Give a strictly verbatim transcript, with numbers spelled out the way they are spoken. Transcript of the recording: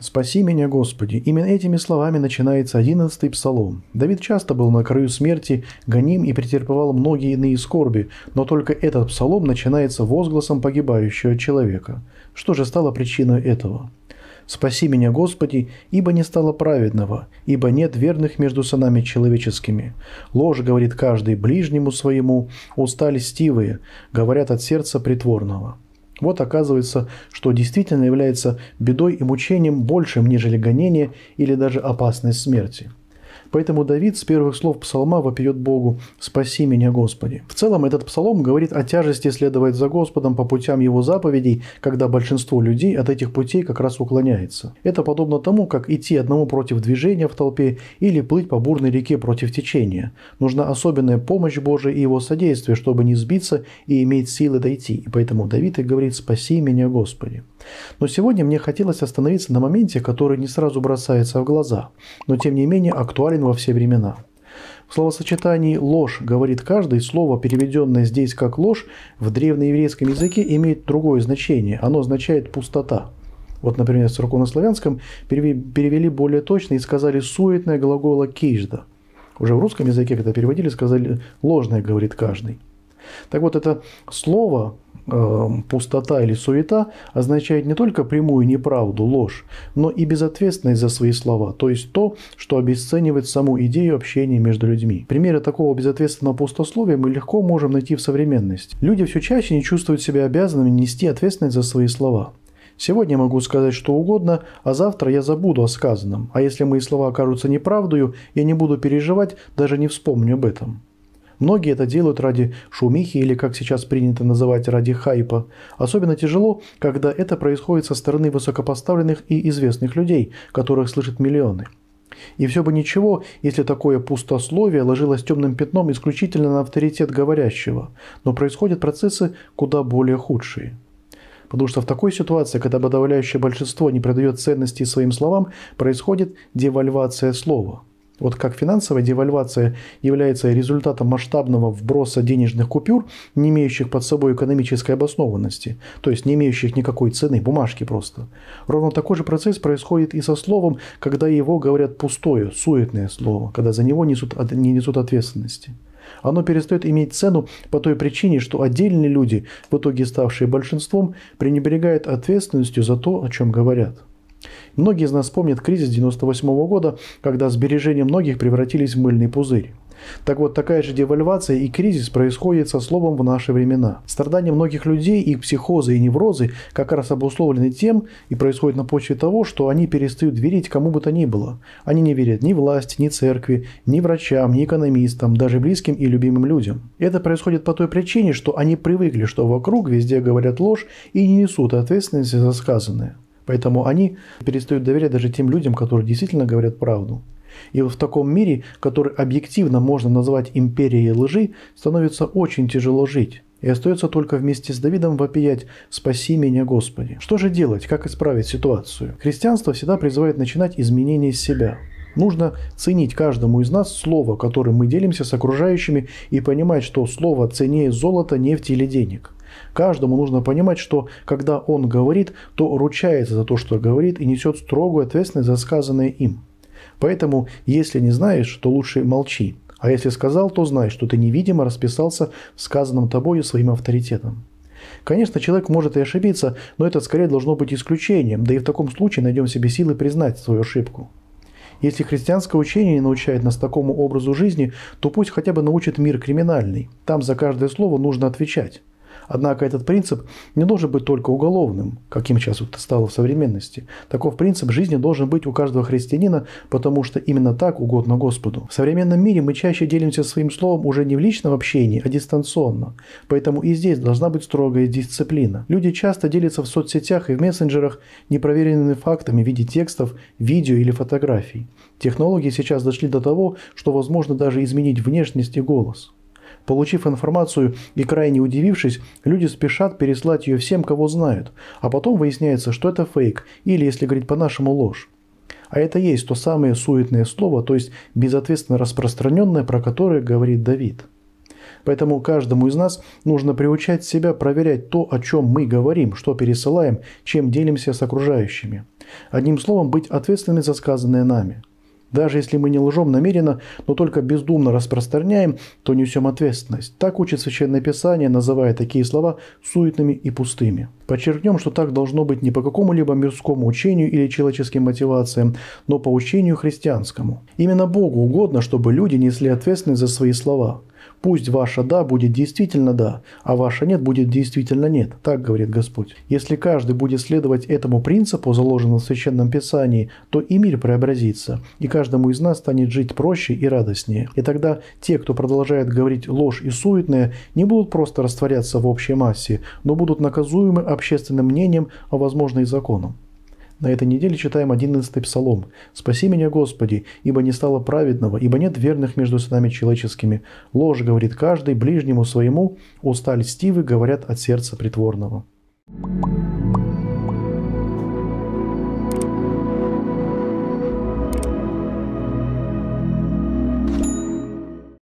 «Спаси меня, Господи». Именно этими словами начинается одиннадцатый псалом. Давид часто был на краю смерти, гоним и претерпевал многие иные скорби, но только этот псалом начинается возгласом погибающего человека. Что же стало причиной этого? «Спаси меня, Господи, ибо не стало праведного, ибо нет верных между сынами человеческими. Ложь говорит каждый ближнему своему, уста льстивые, говорят от сердца притворного». Вот оказывается, что действительно является бедой и мучением большим, нежели гонение или даже опасность смерти. Поэтому Давид с первых слов псалма вопиет Богу: «Спаси меня, Господи». В целом этот псалом говорит о тяжести следовать за Господом по путям Его заповедей, когда большинство людей от этих путей как раз уклоняется. Это подобно тому, как идти одному против движения в толпе или плыть по бурной реке против течения. Нужна особенная помощь Божия и Его содействие, чтобы не сбиться и иметь силы дойти. И поэтому Давид и говорит: «Спаси меня, Господи». Но сегодня мне хотелось остановиться на моменте, который не сразу бросается в глаза, но тем не менее актуален во все времена. В словосочетании «ложь» говорит каждый, слово, переведенное здесь как «ложь», в древнееврейском языке имеет другое значение. Оно означает «пустота». Вот, например, в церковнославянском перевели более точно и сказали «суетное» глагола «кейжда». Уже в русском языке, когда переводили, сказали «ложное», говорит каждый. Так вот, это слово э, «пустота» или «суета» означает не только прямую неправду, ложь, но и безответственность за свои слова, то есть то, что обесценивает саму идею общения между людьми. Примеры такого безответственного пустословия мы легко можем найти в современности. Люди все чаще не чувствуют себя обязанными нести ответственность за свои слова. Сегодня я могу сказать что угодно, а завтра я забуду о сказанном, а если мои слова окажутся неправдою, я не буду переживать, даже не вспомню об этом. Многие это делают ради шумихи или, как сейчас принято называть, ради хайпа. Особенно тяжело, когда это происходит со стороны высокопоставленных и известных людей, которых слышат миллионы. И все бы ничего, если такое пустословие ложилось темным пятном исключительно на авторитет говорящего, но происходят процессы куда более худшие. Потому что в такой ситуации, когда подавляющее большинство не придает ценности своим словам, происходит девальвация слова. Вот как финансовая девальвация является результатом масштабного вброса денежных купюр, не имеющих под собой экономической обоснованности, то есть не имеющих никакой цены, бумажки просто. Ровно такой же процесс происходит и со словом, когда его говорят пустое, суетное слово, когда за него несут, не несут ответственности. Оно перестает иметь цену по той причине, что отдельные люди, в итоге ставшие большинством, пренебрегают ответственностью за то, о чем говорят. Многие из нас помнят кризис девяносто восьмого года, когда сбережения многих превратились в мыльный пузырь. Так вот, такая же девальвация и кризис происходит со словом в наши времена. Страдания многих людей, их психозы и неврозы как раз обусловлены тем и происходят на почве того, что они перестают верить кому бы то ни было. Они не верят ни власти, ни церкви, ни врачам, ни экономистам, даже близким и любимым людям. Это происходит по той причине, что они привыкли, что вокруг везде говорят ложь и не несут ответственности за сказанное. Поэтому они перестают доверять даже тем людям, которые действительно говорят правду. И вот в таком мире, который объективно можно назвать империей лжи, становится очень тяжело жить. И остается только вместе с Давидом вопиять: «Спаси меня, Господи». Что же делать? Как исправить ситуацию? Христианство всегда призывает начинать изменения с себя. Нужно ценить каждому из нас слово, которым мы делимся с окружающими, и понимать, что слово ценнее золота, нефти или денег. Каждому нужно понимать, что когда он говорит, то ручается за то, что говорит, и несет строгую ответственность за сказанное им. Поэтому, если не знаешь, то лучше молчи. А если сказал, то знай, что ты невидимо расписался в сказанном тобою своим авторитетом. Конечно, человек может и ошибиться, но это скорее должно быть исключением, да и в таком случае найдем в себе силы признать свою ошибку. Если христианское учение не научает нас такому образу жизни, то пусть хотя бы научит мир криминальный. Там за каждое слово нужно отвечать. Однако этот принцип не должен быть только уголовным, каким сейчас вот стало в современности. Таков принцип жизни должен быть у каждого христианина, потому что именно так угодно Господу. В современном мире мы чаще делимся своим словом уже не в личном общении, а дистанционно. Поэтому и здесь должна быть строгая дисциплина. Люди часто делятся в соцсетях и в мессенджерах непроверенными фактами в виде текстов, видео или фотографий. Технологии сейчас дошли до того, что возможно даже изменить внешность и голос. Получив информацию и крайне удивившись, люди спешат переслать ее всем, кого знают, а потом выясняется, что это фейк или, если говорить по-нашему, ложь. А это есть то самое суетное слово, то есть безответственно распространенное, про которое говорит Давид. Поэтому каждому из нас нужно приучать себя проверять то, о чем мы говорим, что пересылаем, чем делимся с окружающими. Одним словом, быть ответственными за сказанное нами. Даже если мы не лжем намеренно, но только бездумно распространяем, то несем ответственность. Так учит Священное Писание, называя такие слова суетными и пустыми. Подчеркнем, что так должно быть не по какому-либо мирскому учению или человеческим мотивациям, но по учению христианскому. Именно Богу угодно, чтобы люди несли ответственность за свои слова. Пусть ваше «да» будет действительно «да», а ваше «нет» будет действительно «нет», так говорит Господь. Если каждый будет следовать этому принципу, заложенному в Священном Писании, то и мир преобразится, и каждому из нас станет жить проще и радостнее. И тогда те, кто продолжает говорить ложь и суетное, не будут просто растворяться в общей массе, но будут наказуемы общественным мнением, а возможно и законом. На этой неделе читаем одиннадцатый псалом. «Спаси меня, Господи, ибо не стало праведного, ибо нет верных между сынами человеческими. Ложь говорит каждый ближнему своему, уста льстивы говорят от сердца притворного».